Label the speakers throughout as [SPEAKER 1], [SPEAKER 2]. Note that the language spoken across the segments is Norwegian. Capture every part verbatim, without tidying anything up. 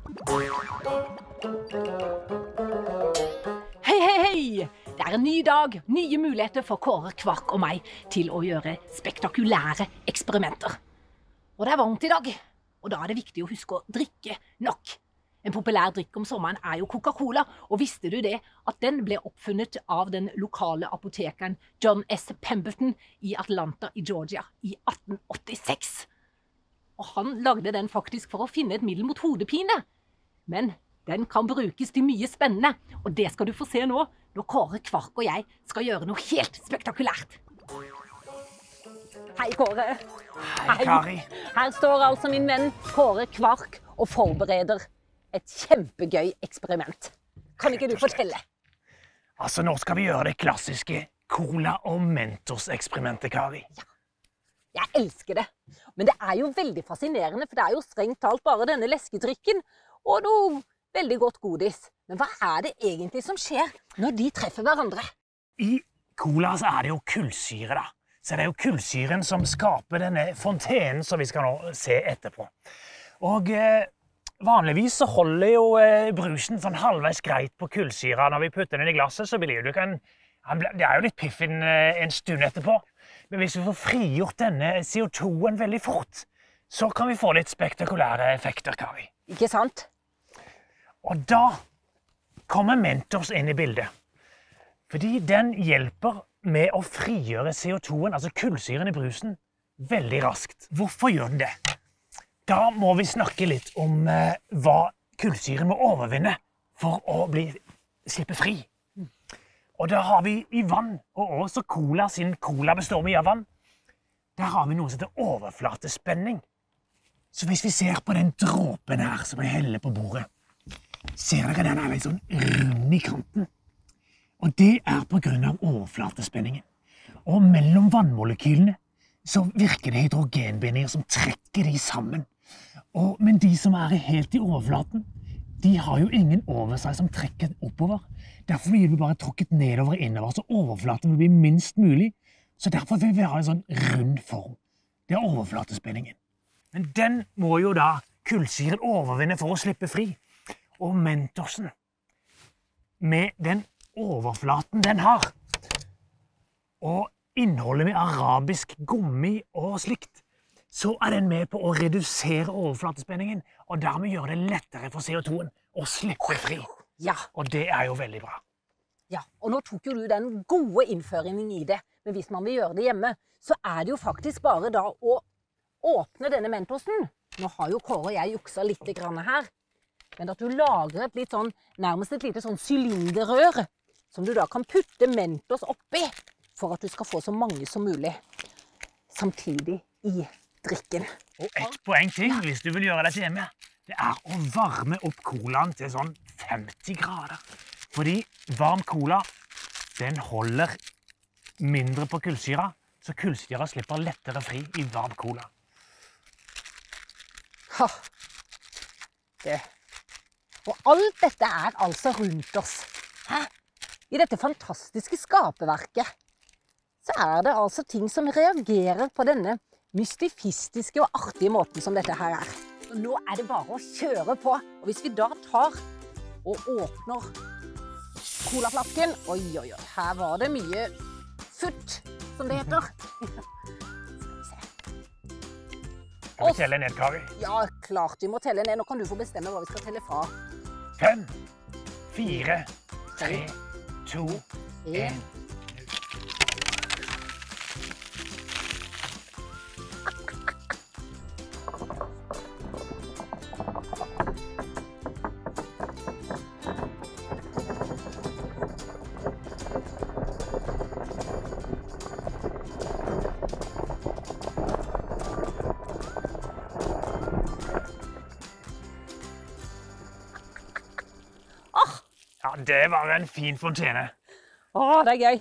[SPEAKER 1] Hei, hei, hei! Det er en ny dag, nye muligheter for Kåre, Kvark og meg til å gjøre spektakulære eksperimenter. Og det er varmt i dag, og da er det viktig å huske å drikke nok. En populær drikk om sommeren er jo Coca-Cola, og visste du det at den ble oppfunnet av den lokale apotekeren John S. Pemberton i Atlanta i Georgia i atten åttiseks. Og han lagde den faktisk for å finne et middel mot hodepine. Men den kan brukes til mye spennende, og det skal du få se nå, når Kåre, Kvark og jeg skal gjøre noe helt spektakulært. Hei, Kåre.
[SPEAKER 2] Hei, Kari.
[SPEAKER 1] Her står altså min venn Kåre, Kvark og forbereder et kjempegøy eksperiment. Kan ikke du fortelle?
[SPEAKER 2] Altså, nå skal vi gjøre det klassiske Cola og Mentos-eksperimentet, Kari.
[SPEAKER 1] Ja, jeg elsker det. Men det er jo veldig fascinerende, for det er jo strengt talt bare denne leskedrikken og noe veldig godt godis. Men hva er det egentlig som skjer når de treffer hverandre?
[SPEAKER 2] I cola så er det jo kullsyre, da. Så det er jo kullsyren som skaper denne fontenen som vi skal nå se etterpå. Og eh, vanligvis så holder jo eh, brusen sånn halvveis greit på kullsyra. Når vi putter den i glasset, så blir det jo en, det er jo litt piffen eh, en stund etterpå. Men hvis vi får frigjort denne C O to-en veldig fort, så kan vi få litt spektakulære effekter, Kari.
[SPEAKER 1] Ikke sant?
[SPEAKER 2] Og da kommer Mentos inn i bildet. Fordi den hjelper med å frigjøre C O to-en, altså kullsyren i brusen, veldig raskt. Hvorfor gjør den det? Da må vi snakke litt om eh, hva kullsyren må overvinne for å bli, slippe fri. Og da har vi i vann, og også cola, siden cola består mye av vann, der har vi noe som heter overflatespenning. Så hvis vi ser på den dråpen her som jeg heller på bordet, ser dere den er litt sånn rund i kanten. Og det er på grunn av overflatespenningen. Og mellom vannmolekylene så virker det hydrogenbindinger som trekker de sammen. Og, men de som er helt i overflaten, de har jo ingen over seg som trekker oppover. Derfor blir vi bare tråkket nedover og innover, så overflaten vil bli minst mulig. Så derfor vil vi ha en sånn rund form. Det er overflatespenningen. Men den må jo da kullsyren overvinne for å slippe fri. Og Mentosen, med den overflaten den har, og innholdet med arabisk gummi og slikt, så er den med på å redusere overflatespenningen, og dermed gjøre det lettere for C O to-en å slippe fri.
[SPEAKER 1] Ja.
[SPEAKER 2] Og det er jo veldig bra.
[SPEAKER 1] Ja, og nå tok jo du den gode innføringen i det, men hvis man vil gjøre det hjemme, så er det jo faktisk bare da å åpne denne Mentosen. Nå har jo Kåre og jeg juksa litt grann her, men at du lager et litt sånn, nærmest et lite sånn sylinderrør, som du da kan putte Mentos oppi, for at du skal få så mange som mulig, samtidig i drikken.
[SPEAKER 2] Og ett poeng til, hvis du vil gjøre dette hjemme, det er å varme opp colaen til sånn femti grader. Fordi varm cola, den holder mindre på kullsyra, så kullsyra slipper lettere fri i varm cola.
[SPEAKER 1] Ha, det. Og alt dette er altså rundt oss. Hæ? I dette fantastiske skaperverket, så er det altså ting som reagerer på denne mystifistiske og artige måten som dette her er. Så nå er det bare å kjøre på. Og hvis vi da tar og åpner colaflasken, oi, oi, oi, her var det mye futt, som det heter.
[SPEAKER 2] Skal vi telle ned, Kari?
[SPEAKER 1] Ja, klart vi må telle ned. Nå kan du få bestemme hva vi skal telle fra.
[SPEAKER 2] Fem, fire, tre, to, en. Ja, det var en fin fontene.
[SPEAKER 1] Åh, det er gøy.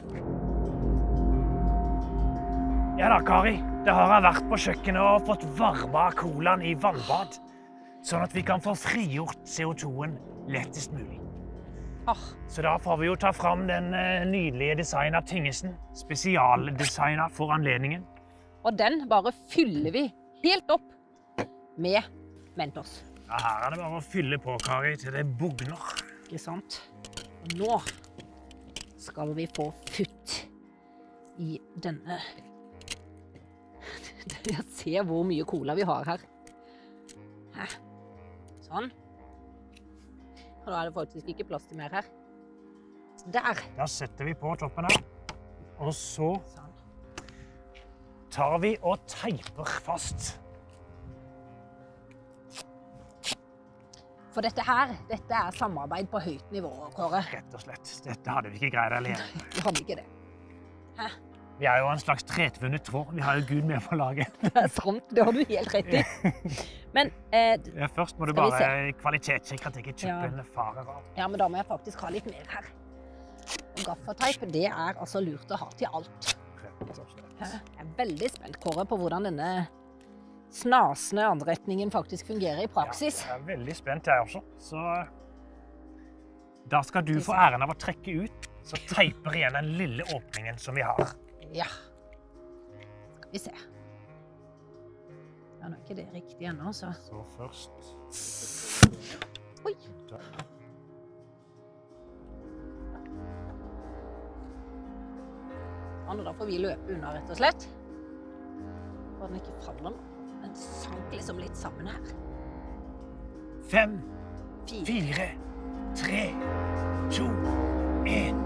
[SPEAKER 2] Ja da, Kari. Det har jeg vært på kjøkkenet og fått varmet colaen i vannbad, sånn at vi kan få frigjort C O to-en lettest mulig.
[SPEAKER 1] Ah.
[SPEAKER 2] Så da får vi jo ta fram den nydelige designet Tingesen, spesialdesignet for anledningen.
[SPEAKER 1] Og den bare fyller vi helt opp med Mentos.
[SPEAKER 2] Ja, her er det bare å fylle på, Kari, til det bugner.
[SPEAKER 1] Ikke sant? Og nå skal vi få futt i denne. Jeg ser hvor mye cola vi har her. Her. Sånn. Og da er det faktisk ikke plass til mer her. Der.
[SPEAKER 2] Da setter vi på toppen her. Og så
[SPEAKER 1] Sånn.
[SPEAKER 2] tar vi og teiper fast.
[SPEAKER 1] For dette her, dette er samarbeid på høyt nivå, Kåre.
[SPEAKER 2] Rett og slett. Dette hadde vi ikke greid alene.
[SPEAKER 1] Vi hadde ikke det. Hæ?
[SPEAKER 2] Vi er jo en slags tretvunnet tråd. Vi har jo Gud med på laget.
[SPEAKER 1] Det er sant, det har du helt rett i. Men eh,
[SPEAKER 2] Ja, først må du
[SPEAKER 1] Skal vi
[SPEAKER 2] bare kvalitetssjekke at ikke tuppen farer av.
[SPEAKER 1] ja, men da må jeg faktisk ha litt mer her. Gaffateip, det er altså lurt å ha til alt.
[SPEAKER 2] Rett og slett.
[SPEAKER 1] Hæ? Jeg er veldig spent, Kåre, på hvordan denne snasende anretningen faktisk fungerer i praksis.
[SPEAKER 2] Ja, jeg er veldig spent jeg også. Så da skal du få æren av å trekke ut, så teiper igjen den lille åpningen som vi har.
[SPEAKER 1] Ja. Skal vi se. Ja, nå er ikke det riktig ennå, så.
[SPEAKER 2] Så først.
[SPEAKER 1] Oi. Ja, da får vi løpe unna, rett og slett. For den ikke faller nå. Den sank liksom litt sammen her.
[SPEAKER 2] Fem,
[SPEAKER 1] Fire.
[SPEAKER 2] fire, tre, to, en.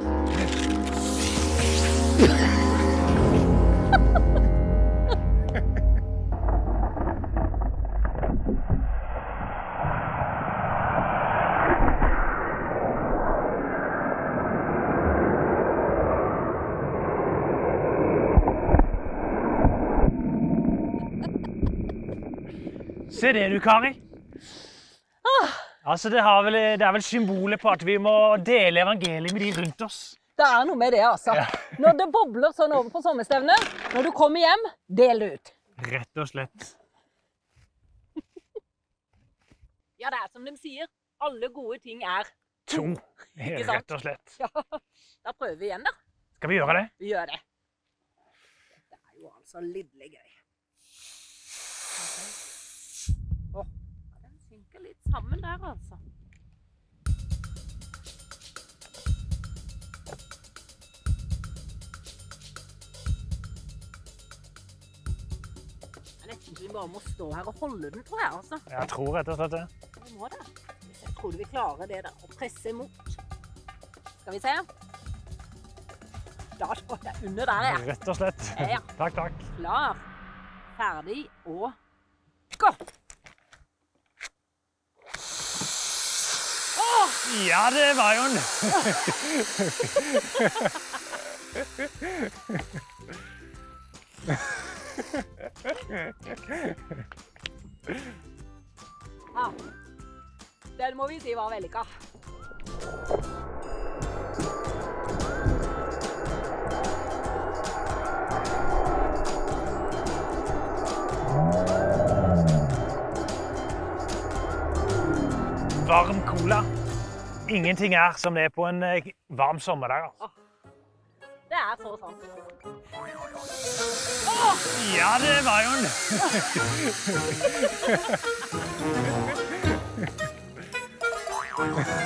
[SPEAKER 2] Se det du, Kari. Altså, det, har vel, det er vel symbolet på at vi må dele evangeliet med de rundt oss.
[SPEAKER 1] Det er noe med det, altså.
[SPEAKER 2] Ja.
[SPEAKER 1] Når det bobler sånn over på sommerstevnet, når du kommer hjem, del det ut.
[SPEAKER 2] Rett og slett.
[SPEAKER 1] Ja, det er som de sier. Alle gode ting er
[SPEAKER 2] To.
[SPEAKER 1] Ikke sant?
[SPEAKER 2] Rett og slett.
[SPEAKER 1] Ja, da prøver vi igjen, da.
[SPEAKER 2] Skal vi gjøre det?
[SPEAKER 1] Vi gjør det. Dette er jo altså lidelig gøy. Åh, ja, den synker litt sammen der, altså. Det er nesten så vi bare må stå her og holde den, tror jeg, altså.
[SPEAKER 2] Jeg tror rett og slett det.
[SPEAKER 1] Vi må det. Jeg tror vi klarer det der, å presse imot. Skal vi se? Da står jeg under der, jeg.
[SPEAKER 2] Rett og slett.
[SPEAKER 1] Ja.
[SPEAKER 2] Takk, takk.
[SPEAKER 1] Klar, ferdig og gå! Åh!
[SPEAKER 2] Ja, det var jo en...
[SPEAKER 1] Ja. Den må vi si var vellykka.
[SPEAKER 2] Varm cola. Ingenting er som det er på en eh, varm sommerdag. Altså.
[SPEAKER 1] Det er så sant.
[SPEAKER 2] Ja, det var jo en...
[SPEAKER 1] Åh!